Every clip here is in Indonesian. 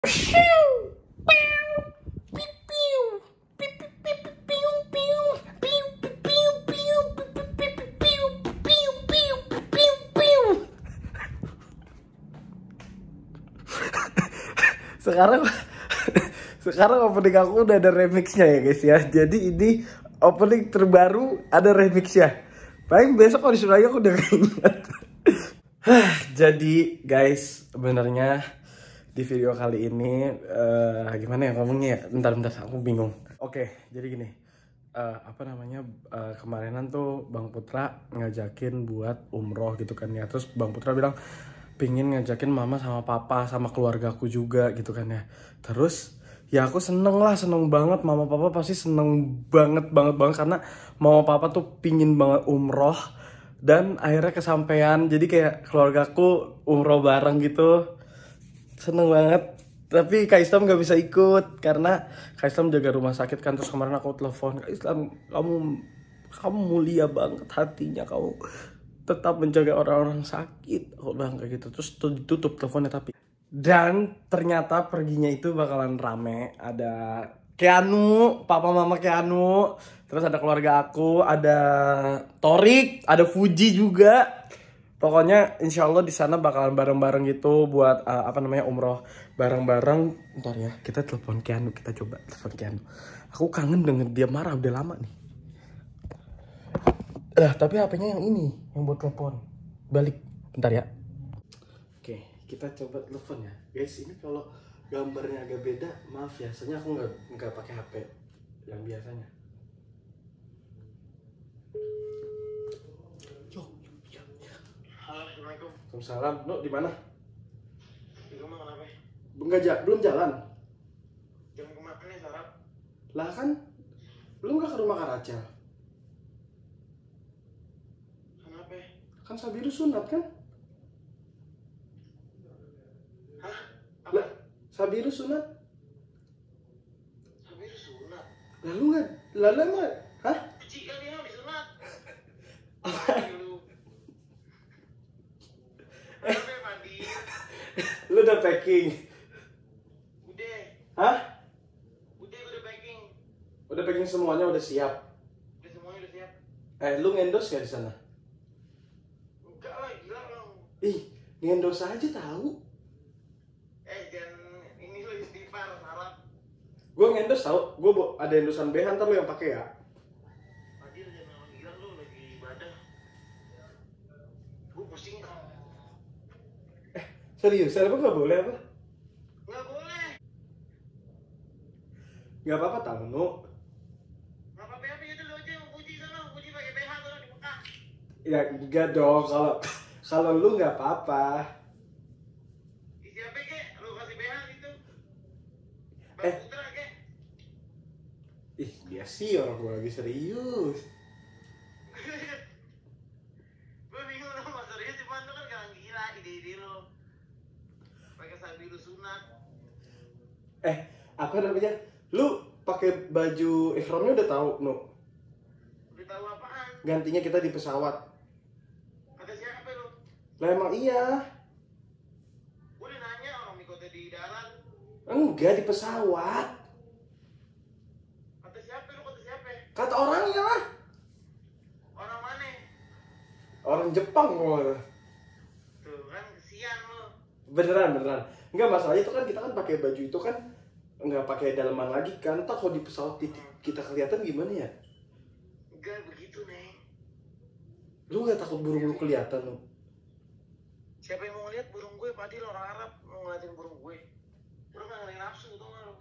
Sekarang sekarang opening aku udah ada remixnya ya guys ya. Jadi ini opening terbaru ada remixnya. Paling besok kalau disuruh lagi aku udah ingat. Jadi guys, sebenarnya di video kali ini gimana ya ngomongnya ya? Bentar aku bingung. Oke, jadi gini. Kemarinan tuh Bang Putra ngajakin buat umroh gitu kan ya. Terus Bang Putra bilang pingin ngajakin mama sama papa sama keluarga aku juga gitu kan ya. Terus ya aku seneng banget, mama papa pasti seneng banget karena mama papa tuh pingin banget umroh dan akhirnya kesampaian. Jadi kayak keluargaku umroh bareng gitu, seneng banget. Tapi Kak Islam gak bisa ikut karena Kak Islam jaga rumah sakit kan. Terus kemarin aku telepon, Kak Islam kamu mulia banget hatinya, kamu tetap menjaga orang-orang sakit. Aku bilang kayak gitu. Terus tutup teleponnya tapi. Dan ternyata perginya itu bakalan rame. Ada Keanu, papa mama Keanu. Terus ada keluarga aku, ada Torik, ada Fuji juga. Pokoknya insya Allah di sana bakalan bareng-bareng gitu buat umroh bareng-bareng. Ntar ya, kita telepon Keanu, kita coba telepon Keanu. Aku kangen denger dia marah, udah lama nih. Tapi HP-nya yang ini, yang buat telepon. Balik, bentar ya. Oke, kita coba telepon ya. Guys, ini kalau gambarnya agak beda, maaf ya. Soalnya aku nggak pakai HP yang biasanya. Halo, Assalamualaikum. Waalaikumsalam. Nuk, di mana? Di rumah kenapa? Belum jalan. Jam kemarin nih, Sarap. Lah kan, belum ke rumah Kak Rachel. Kenapa? Kan Sabiru sunat kan? Hah? Apa? Lah, Sabiru sunat. Sabiru sunat? Lalu nggak? Hah? Kecil kali yang disunat. Apa? Dulu. Kenapa, Mandi? Lu udah packing? Udah. Hah? Udah, gue udah packing. Udah packing semuanya, udah siap. Udah semuanya udah siap. Lu ngendos nggak di sana? Enggak lah, gila lo. Ih, ngendos aja tahu. Jangan ini lo istighfar, Sarap. Gue ngendos tahu. Gue ada endosan BH, ntar lu yang pakai ya. Adil, jangan gila lo lagi ibadah. Gue pusing tau. Serius, apa nggak boleh apa? Nggak boleh. Nggak apa-apa tahu, Nuk. Nggak apa-apa itu lo aja yang puji sana. Puji pakai BH sana di Mekah. Ya enggak dong, kalau lu nggak apa-apa. Siapa kek? Lu kasih BH gitu. Eh. Bang Putra kek? Ih, dia sih orang gue lagi serius. Gue bingung sama serius cuman lu kan gak gila ide-ide lo. Pakai Sabiru sunat. Apa namanya? Lu pakai baju ihramnya udah tahu, Nuk? Udah tahu apaan? Gantinya kita di pesawat. Kata siapa lu? Lah emang iya. Gue udah nanya orang mikotnya di darat. Enggak, di pesawat. Kata siapa lu? Kata siapa? Kata orangnya lah. Orang mana? Orang Jepang kok. Tuh kan kesian lu. Beneran. Enggak, masalahnya itu kan kita kan pakai baju itu kan enggak pakai daleman lagi kan. Entah kalau di pesawat kita kelihatan gimana ya? Enggak begitu, Neng. Lu nggak takut burung lu kelihatan, lu? Siapa yang mau ngeliat burung gue? Padahal orang Arab mau ngeliatin burung gue. Lu gak ngeliat nafsu, tau gak lu?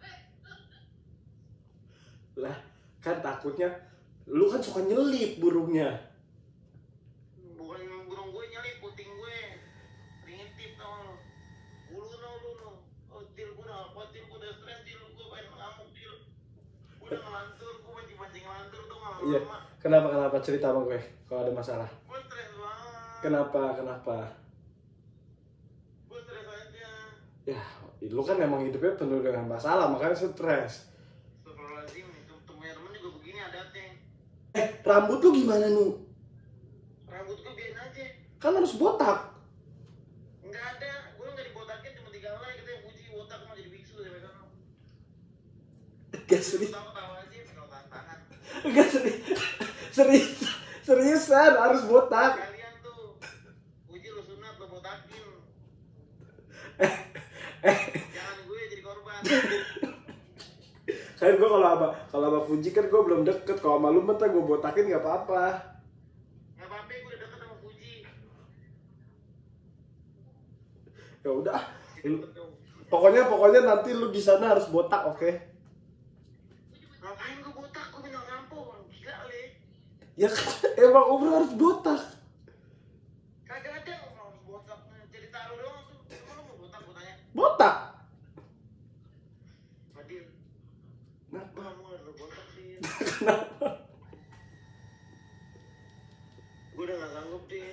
Lah, kan takutnya lu kan suka nyelip burungnya. Bukan burung gue nyelip, puting gue. Ngintip tau gak lu? Bulu lu. Oh, Dil, gue udah khawatir, gue udah stres, Dil. Gue pengen ngamuk, Dil. Gue udah ngelantur, gue pancing ngelantur tuh gak Iya. lama. Kenapa cerita sama gue kalau ada masalah? Gue stres banget. Kenapa? Gue stres aja. Ya, lu kan emang hidupnya penuh dengan masalah, makanya stres. Astagfirullahaladzim, itu punya temen juga begini adatnya. Rambut lu gimana, Nu? Rambut gue biarin aja. Kan harus botak. Nggak ada, gue nggak dibotakin, cuma 3 helai. Kita yang puji botak mau jadi biksu Gak serius. Tahu aja kalau tantangan. Gak serius. Seriusan harus botak. Kalian tuh uji lu sunat lu botakin. Jangan gue jadi korban. Kan gue kalau sama Fuji kan gue belum deket. Kalau sama lu mentah gue botakin nggak apa-apa. Nggak apa-apa, gue udah deket sama Fuji. Ya udah. Pokoknya nanti lu di sana harus botak, oke? Ngapain gue botak? Gue minta rampok, orang gila le. Ya kan emang umroh harus botak. Kagak ada orang harus botak. Jadi taruh doang tuh. Emang lu mau botak gue tanya? Botak. Fadil, gue gak mau lu botak sih. Kenapa? Gue udah gak sanggup Din.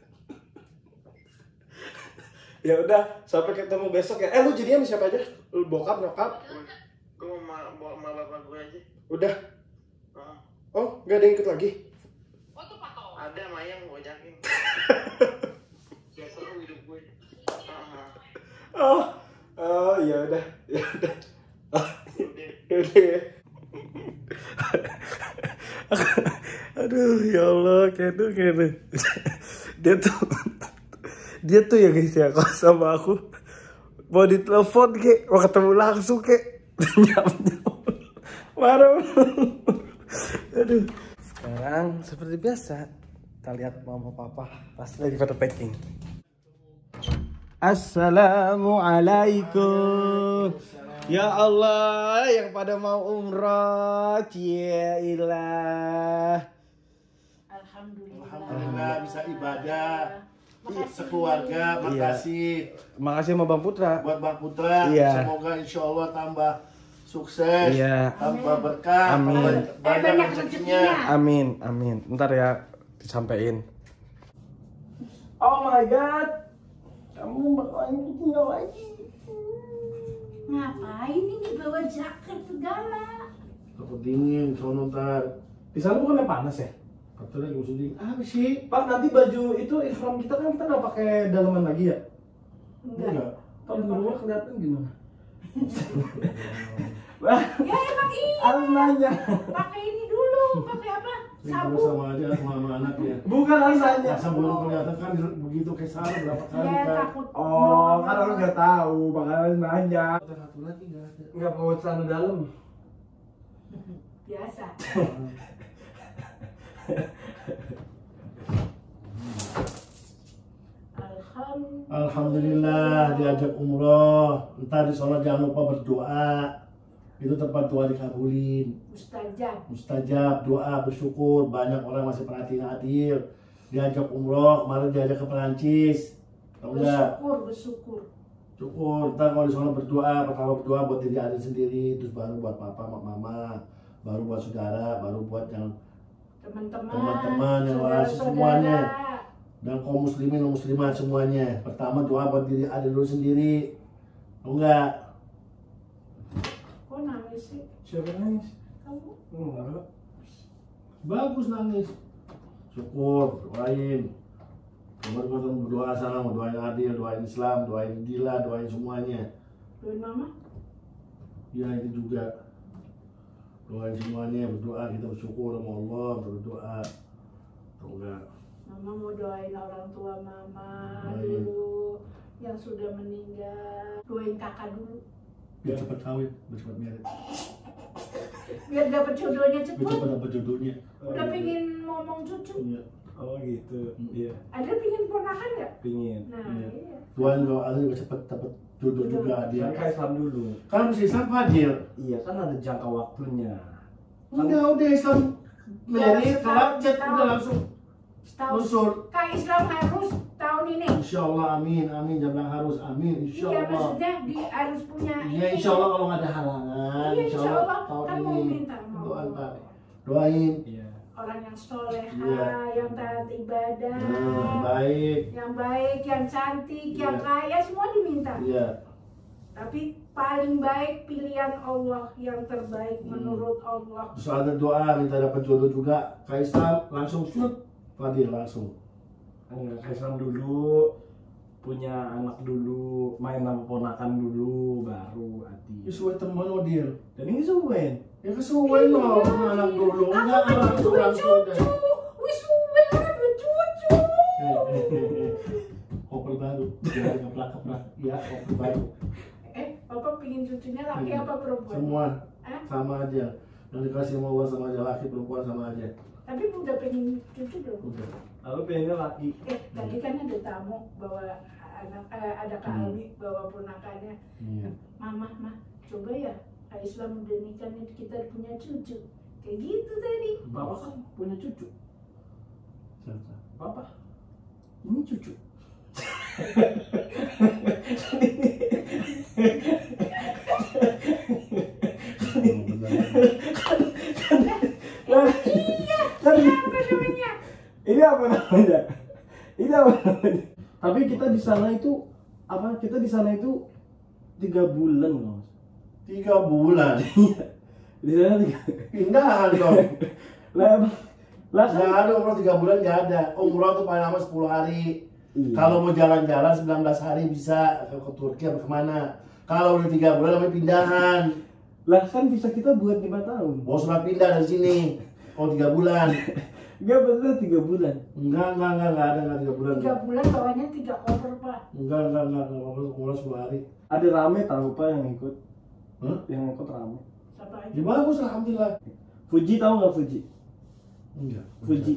Ya udah, sampai ketemu besok ya. Lu jadinya sama siapa aja? Lu bokap, nyokap? Gue mau sama bapak gue aja. Udah. Heeh. Oh, nggak ada yang ikut lagi? Ada Mayang gue ajakin. Biar seru hidup gue. Oh, ya udah. Oh, Udah. ya udah ya. Aduh, ya Allah, Kedu. Dia tuh ya guys ya, kalau sama aku mau ditelepon kek, mau ketemu langsung kek, nyam. Marah. Aduh. Sekarang seperti biasa, kita lihat mama papa pasti lagi pada packing. Assalamualaikum. Ya Allah, yang pada mau umroh, cielah. Alhamdulillah bisa ibadah sekeluarga. Makasih. Makasih sama Bang Putra. Buat Bang Putra. Iya. Semoga insya Allah tambah sukses, Iya. tambah berkah, Amin. banyak rezekinya. Amin. Ntar ya disampaikan. Oh my god, kamu bakalan tinggal lagi. Ngapain ini bawa jaket segala? Takut dingin, sono ntar. Di sana bukannya panas ya? Katanya gak usah dingin. Apa sih? Pak, nanti baju itu ihram kita kan kita nggak pakai daleman lagi ya? Enggak. Kalau di rumah kelihatan gimana? Wah, Ya emang iya. harus nanya. Pakai ini dulu, pakai apa? Ini Sabun. sama aja sama anak ya. Bukan harus nanya. Masa belum kelihatan kan begitu kayak salah berapa kali Ya kan. takut. Oh, kan lu nggak tahu, bakalan nanya. Ada satu lagi nggak ada. Nggak bawa celana dalam. Biasa. Alhamdulillah diajak umroh. Entar di sana jangan lupa berdoa. Itu tempat doa dikabulin. Mustajab, doa, bersyukur. Banyak orang masih perhatiin Adil. Diajak umroh, kemarin diajak ke Perancis. Tahu nggak? Bersyukur. Syukur. Ntar kalau di sana berdoa, pertama berdoa buat diri Adil sendiri, terus baru buat papa, mama, baru buat saudara, baru buat yang teman-teman yang lain semuanya. Dan kaum muslimin dan muslimat semuanya. Pertama doa buat diri Adil dulu sendiri. Tahu nggak? Kok nangis sih? Siapa nangis? Kamu? Enggak. Bagus nangis. Syukur, doain. Kemudian berdoa sana, doain Adil, doain Islam, doain Dila, doain semuanya. Doain mama? Ya itu juga. Doain semuanya, berdoa, kita bersyukur sama Allah, berdoa. Tahu nggak? Mama mau doain orang tua mama Doain. dulu yang sudah meninggal. Doain kakak dulu. Biar cepat kawin, biar cepat married. Biar dapat jodohnya Biar cepet. cepat dapat jodohnya. Udah pengen ngomong cucu. Iya. Oh gitu. Iya, Ada pengen ponakan nggak? pingin. Nah, Iya. iya. Doain kalau Adil juga cepat dapat jodoh juga Adil. Kan kayak Islam dulu. Kan mesti Islam Adil. Iya, kan ada jangka waktunya. Udah Islam married, sholat, chat Setahun. udah langsung Setahun. usul. Kak Islam harus tahun ini. Insya Allah amin, jangan harus amin, insya Iya, Allah. maksudnya harus punya Iya insya Allah kalau nggak ada halangan, Iya, insya insya Allah Allah. tahun Kan mau ini. minta, mau. Doain Pak. Doain. Iya. orang yang soleha, Iya. yang taat ibadah, Baik. yang baik, yang cantik, yang Iya. kaya, semua diminta. Iya. Tapi paling baik pilihan Allah yang terbaik menurut Allah. Terus ada doa minta dapat jodoh juga. Kaisar langsung shoot, Fadil langsung. Enggak, Kaisar dulu, punya anak dulu, main sama ponakan dulu, baru Adi. Ini suwe teman Odil. Dan ini Suwen. Ya kesuwen loh, anak dulu. Enggak, cucu. Wis suwe ora cucu. Koper baru, jangan keplak-keplak. Ya, koper baru. Papa pingin cucunya laki apa perempuan? Semua sama aja. Yang dikasih sama Allah sama aja, laki perempuan sama aja. Tapi udah pengen cucu belum? Udah. Lalu pengennya laki. Tadi kan ada tamu bawa anak, ada Kak Alwi bawa ponakannya. Iya. Mah, coba ya Islam udah nikah nih, kita punya cucu. Kayak gitu tadi. Bapak kan punya cucu. Siapa? Bapak. Ini cucu. Ini apa namanya? Tapi kita di sana itu apa? Kita di sana itu 3 bulan loh. 3 bulan. Di sana 3. Pindahan dong. Lah Nggak ada umroh 3 bulan, nggak ada. Umroh tuh paling lama 10 hari. Iya. Kalau mau jalan-jalan 19 hari bisa ke Turki atau kemana. Kalau udah 3 bulan namanya pindahan. Lah kan bisa kita buat 5 tahun. Mau surat pindah dari sini. Kalau 3 bulan. Enggak betul 3 bulan. Enggak ada 3 bulan. 3 bulan bawanya 3 koper Pak. Enggak, umroh 10 hari. Ada rame tahu Pak yang ikut. Hah? Yang ikut rame. Siapa aja? Ya bagus alhamdulillah. Fuji tahu nggak Fuji? Enggak.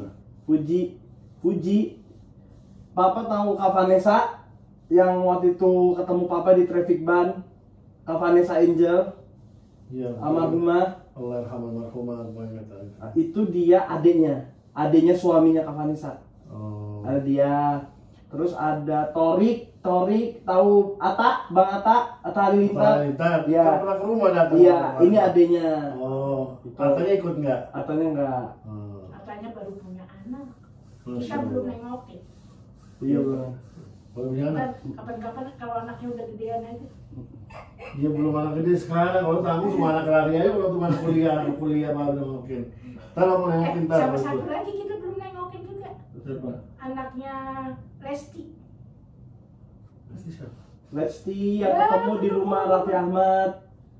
Fuji. Papa tahu Kak Vanessa yang waktu itu ketemu Papa di traffic ban. Kak Vanessa Angel. Iya. Almarhumah. Allah yarhamah banget. Itu dia adiknya suaminya Kak Vanessa. Oh. Ada dia. Terus ada Torik tahu Bang Ata Halilintar. Iya. Iya. Pernah ke rumah datang. Iya, ini adiknya. Oh. Katanya ikut enggak? Atanya enggak. Oh. Katanya baru punya anak. Masya Kita belum Allah. nengokin. Iya belum. Belum punya anak? Kapan-kapan kalau anaknya udah gedean aja. Dia belum anak gede sekarang. Kalau tamu cuma anak lari aja. Kalau cuma kuliah baru nengokin. Ntar mau nengokin ntar. Sama satu lagi kita belum nengokin juga. Siapa? Anaknya Lesti. Pasti siapa? Lesti yang ketemu di rumah Raffi Ahmad.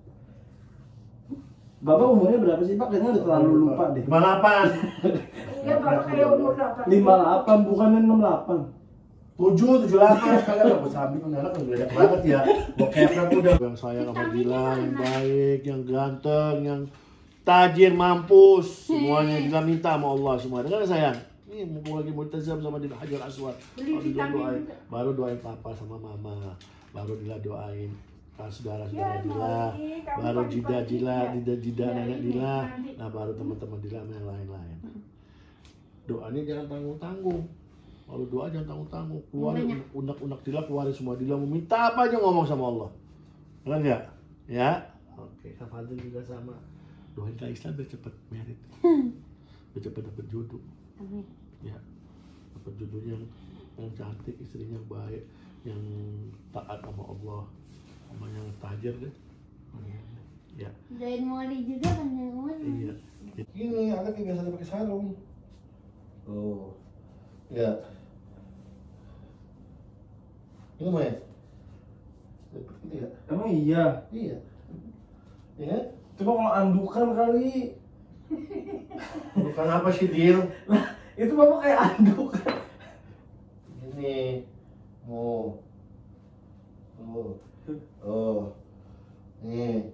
Bapak umurnya berapa sih Pak? Kayaknya udah terlalu lupa deh. 58. Iya Bapak kayak umur 8. 58 bukannya 68. 78 sekalian nggak bisa ambil punya anak udah banyak banget ya. Bokepnya tuh udah yang sayang sama Dila, yang baik, yang ganteng, yang tajir, mampus, semuanya kita minta sama Allah semua. Dengar sayang. Ini mumpung lagi multazam sama Dila Hajar Aswad. Baru doain papa sama mama. Baru Dila doain saudara-saudara Dila. Baru Jida nenek Dila. Nah baru teman-teman Dila sama yang lain-lain. Doanya jangan tanggung-tanggung. Kalau doa jangan tanggung-tanggung, keluarin unek-unek Dila, keluarin semua. Dila mau minta apa aja ngomong sama Allah. Benar nggak? Ya? Oke, Kak Fadil juga sama. Doain Kak Islam biar cepet merit. Biar cepet dapet jodoh. Amin. Ya, dapat jodohnya yang cantik, istrinya baik, yang taat sama Allah, sama yang tajir deh. Ya. Doain Moli juga kan yang Moli. Iya. Ini anak yang biasa pakai sarung. Oh. Ya. Ini main. Seperti ya. Emang iya? Iya. Ya. Coba kalau andukan kali. Bukan apa sih, Dil? Itu Bapak kayak andukan. Ini. Oh. Nih.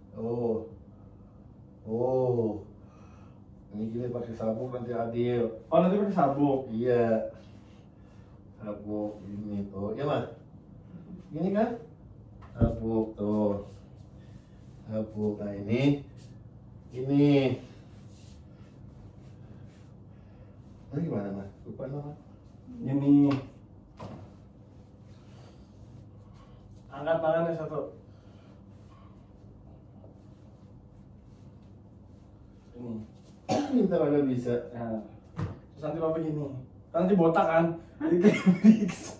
Ini gini pakai sabuk nanti adil. Oh nanti pakai sabuk. Iya. Sabuk ini tuh. Ya, Mas. Gini kan? Sabuk tuh. Sabuk. Nah, ini. Ini. Ini gimana, Mas? Lupa nama. Ini. Angkat tangannya satu. Ini. Minta mana bisa. Nah. Terus nanti Bapak gini. Nanti botak kan? Jadi kayak begitu.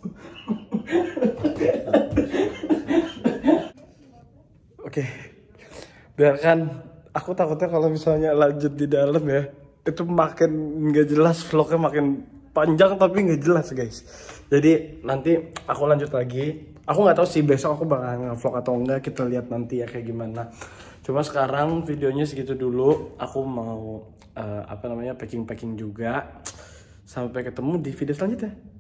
Oke. Biarkan. Aku takutnya kalau misalnya lanjut di dalam ya, itu makin nggak jelas, vlognya makin panjang tapi nggak jelas guys. Jadi nanti aku lanjut lagi. Aku nggak tahu sih besok aku bakal nge-vlog atau enggak, kita lihat nanti ya kayak gimana. Cuma sekarang videonya segitu dulu. Aku mau packing juga. Sampai ketemu di video selanjutnya.